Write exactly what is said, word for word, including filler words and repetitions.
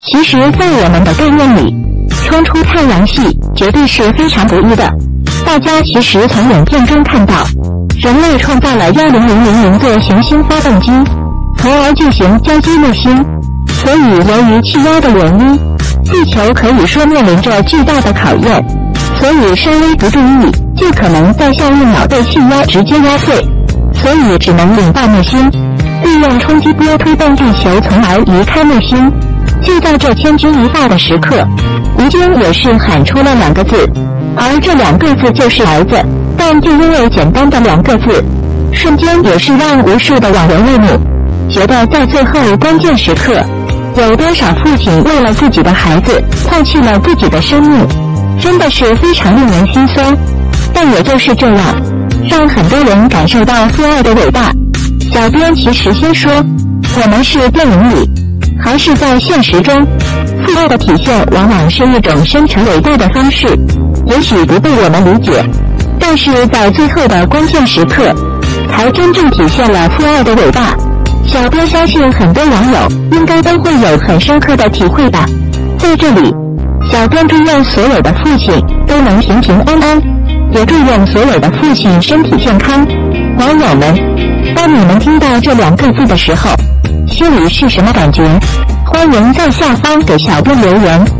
其实在我们的概念里，冲出太阳系绝对是非常不易的。大家其实从影片中看到，人类创造了一零零零零座行星发动机，从而进行交接卫星。所以由于气压的原因，地球可以说面临着巨大的考验，所以稍微不注意就可能在下一秒被气压直接压碎，所以只能引爆卫星，利用冲击波推动地球，从而离开卫星。就在这千钧一发的时刻，吴京也是喊出了两个字，而这两个字就是儿子。但就因为简单的两个字，瞬间也是让无数的网友泪目，觉得在最后关键时刻，有多少父亲为了自己的孩子放弃了自己的生命，真的是非常令人心酸。但也就是这样，让很多人感受到父爱的伟大。小编其实先说，我们是电影里还是在现实中，父爱的体现往往是一种深沉伟大的方式，也许不被我们理解，但是在最后的关键时刻，才真正体现了父爱的伟大。小编相信很多网友应该都会有很深刻的体会吧。在这里，小编祝愿所有的父亲都能平平安安，也祝愿所有的父亲身体健康。网友们，当你们听到这两个字的时候，心里是什么感觉？欢迎在下方给小编留言。